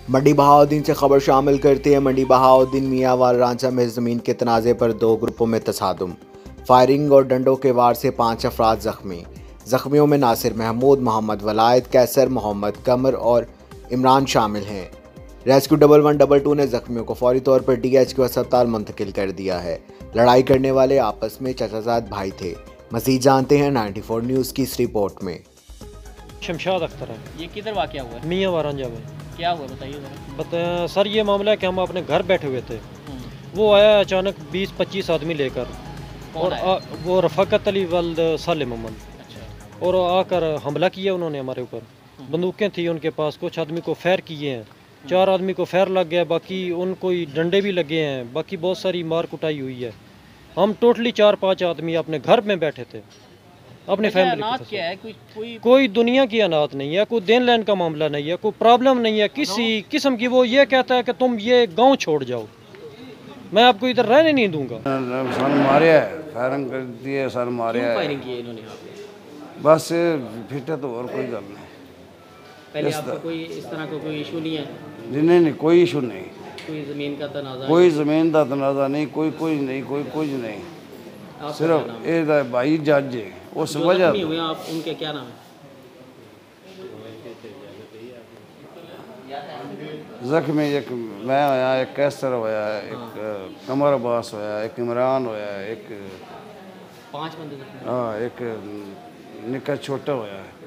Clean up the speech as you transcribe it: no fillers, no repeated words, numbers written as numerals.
मंडी बहाउद्दीन से खबर शामिल करते हैं। मंडी बहाउद्दीन मियांवाल रांचा में ज़मीन के तनाज़े पर दो ग्रुपों में तसादुम, फायरिंग और डंडों के वार से 5 अफराद जख्मी। जख्मियों में नासिर महमूद, मोहम्मद वलायत, कैसर, मोहम्मद कमर और इमरान शामिल हैं। रेस्क्यू 1112 ने जख्मियों को फौरी तौर पर DHQ अस्पताल मुंतकिल कर दिया है। लड़ाई करने वाले आपस में चचाजाद भाई थे। मज़ीद जानते हैं 94 न्यूज़ की इस रिपोर्ट में। शमशाद अख्तर है। ये किधर वाक़या हुआ है? मियाँ वारंजा में। क्या हुआ बताइए ज़रा। सर ये मामला है कि हम अपने घर बैठे हुए थे, वो आया अचानक 20-25 आदमी लेकर, और वो रफ़ाकत अली वल्द सालिम मोहम्मद। अच्छा। और आकर हमला किया उन्होंने हमारे ऊपर। बंदूकें थी उनके पास, कुछ आदमी को फैर किए हैं, 4 आदमी को फैर लग गया, बाकी उनको डंडे भी लगे हैं, बाकी बहुत सारी मार कुटाई हुई है। हम टोटली 4-5 आदमी अपने घर में बैठे थे, अपने फैमिली के क्या है? कोई दुनिया की अनाथ नहीं है, कोई देन लेन का मामला नहीं है, कोई प्रॉब्लम नहीं है किसी किस्म की। वो ये कहता है कि तुम ये गांव छोड़ जाओ, मैं आपको इधर रहने नहीं दूंगा। सन मारे है, फायरिंग कर दी है, सन मारे है। फायरिंग की है इन्होंने यहाँ पे? बस फिट है तो और कोई गल नहीं। पहले आपको कोई इस तरह का कोई इशू नहीं है? जी नहीं, कोई इशू नहीं, कोई ज़मीन का तनाज़ा? कोई ज़मीन का तनाज़ा नहीं, कोई नहीं, कोई कुछ नहीं। सिर्फ ये भाई जज है उस वजह हुए आप, उनके क्या नाम है? जख्मी एक मैं होया, एक कैसर होया, एक कमर अब्बास होया, एक इमरान होया, एक 5 बंदे। हाँ, एक निका छोटा होया।